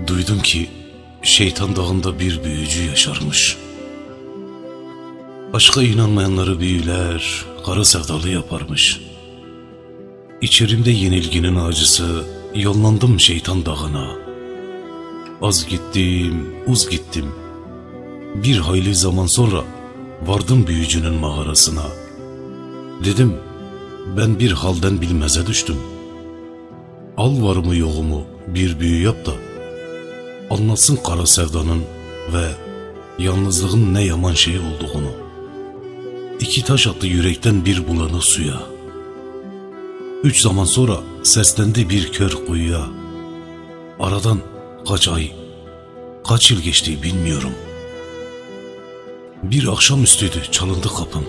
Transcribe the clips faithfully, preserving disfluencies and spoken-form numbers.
Duydum ki Şeytan Dağı'nda bir büyücü yaşarmış. Aşka inanmayanları büyüler, kara sevdalı yaparmış. İçerimde yenilginin acısı, yollandım Şeytan Dağı'na. Az gittim, uz gittim. Bir hayli zaman sonra vardım büyücünün mağarasına. Dedim, ben bir halden bilmeze düştüm. Al varımı yoğumu bir büyü yap da anlatsın kara sevdanın ve yalnızlığın ne yaman şey olduğunu. İki taş attı yürekten bir bulanık suya. Üç zaman sonra seslendi bir kör kuyuya. Aradan kaç ay, kaç yıl geçti bilmiyorum. Bir akşamüstüydü, çalındı kapım.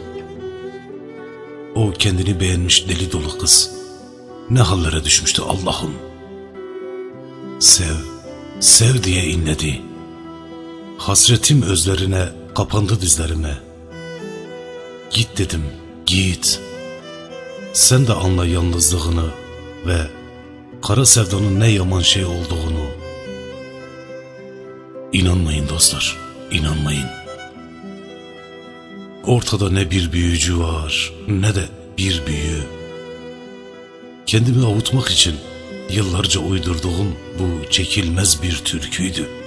O kendini beğenmiş deli dolu kız ne hallere düşmüştü Allah'ım. Sev, sev diye inledi. Hasretim özlerine kapandı dizlerime. Git dedim, git. Sen de anla yalnızlığını ve kara sevdanın ne yaman şey olduğunu. İnanmayın dostlar, inanmayın. Ortada ne bir büyücü var, ne de bir büyü. Kendimi avutmak için yıllarca uydurduğum bu çekilmez bir türküydü.